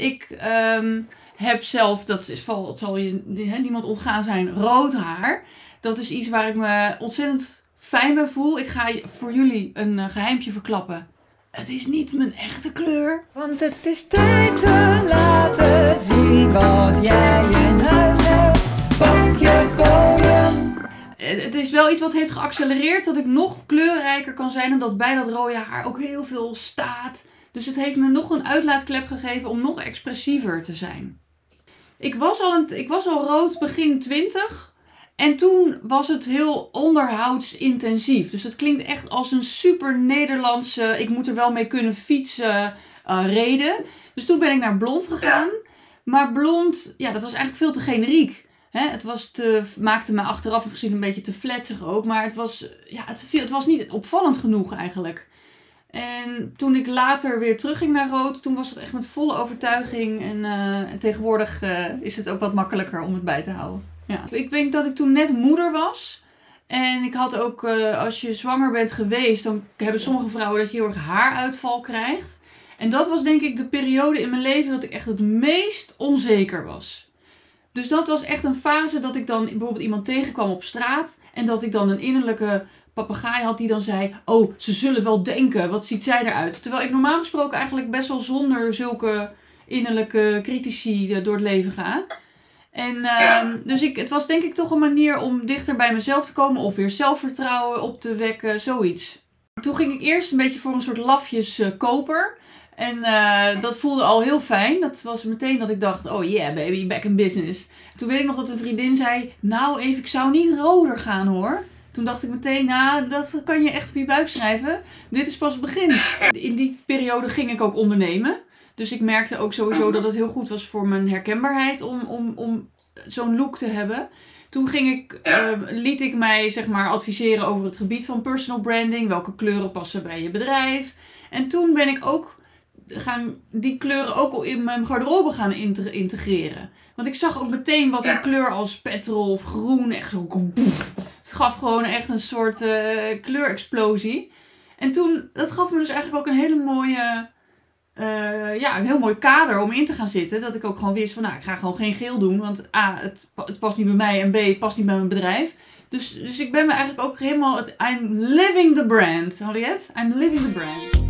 Ik heb zelf, het zal je niemand ontgaan zijn, rood haar. Dat is iets waar ik me ontzettend fijn bij voel. Ik ga voor jullie een geheimpje verklappen. Het is niet mijn echte kleur. Want het is tijd te laten zien wat jij in huis hebt. Pak je bojen. Het is wel iets wat heeft geaccelereerd dat ik nog kleurrijker kan zijn. En dat bij dat rode haar ook heel veel staat. Dus het heeft me nog een uitlaatklep gegeven om nog expressiever te zijn. Ik was al rood begin 20. En toen was het heel onderhoudsintensief. Dus het klinkt echt als een super Nederlandse, ik moet er wel mee kunnen fietsen, reden. Dus toen ben ik naar blond gegaan. Ja. Maar blond, ja, dat was eigenlijk veel te generiek. Het maakte me achteraf gezien een beetje te fletsig ook. Maar het was niet opvallend genoeg eigenlijk. En toen ik later weer terugging naar rood, toen was het echt met volle overtuiging. En tegenwoordig is het ook wat makkelijker om het bij te houden. Ja. Ik denk dat ik toen net moeder was. En ik had ook, als je zwanger bent geweest, dan hebben sommige vrouwen dat je heel erg haaruitval krijgt. En dat was denk ik de periode in mijn leven dat ik echt het meest onzeker was. Dus dat was echt een fase dat ik dan bijvoorbeeld iemand tegenkwam op straat. En dat ik dan een innerlijke papegaai had die dan zei, oh, ze zullen wel denken, wat ziet zij eruit? Terwijl ik normaal gesproken eigenlijk best wel zonder zulke innerlijke critici door het leven ga. En dus het was denk ik toch een manier om dichter bij mezelf te komen of weer zelfvertrouwen op te wekken, zoiets. Toen ging ik eerst een beetje voor een soort lafjes koper. En dat voelde al heel fijn. Dat was meteen dat ik dacht, oh yeah baby, back in business. Toen weet ik nog dat een vriendin zei, nou even, ik zou niet roder gaan hoor. Toen dacht ik meteen, nou dat kan je echt op je buik schrijven. Dit is pas het begin. In die periode ging ik ook ondernemen. Dus ik merkte ook sowieso dat het heel goed was voor mijn herkenbaarheid om zo'n look te hebben. Toen liet ik mij zeg maar adviseren over het gebied van personal branding. Welke kleuren passen bij je bedrijf. En toen ben ik ook die kleuren ook in mijn garderobe gaan integreren. Want ik zag ook meteen wat een kleur als petrol of groen echt zo. Het gaf gewoon echt een soort kleurexplosie. En toen, dat gaf me dus eigenlijk ook een hele mooie... een heel mooi kader om in te gaan zitten. Dat ik ook gewoon wist van, ik ga gewoon geen geel doen. Want A, het past niet bij mij. En B, het past niet bij mijn bedrijf. Dus ik ben me eigenlijk ook helemaal... I'm living the brand. Hoor je het? I'm living the brand.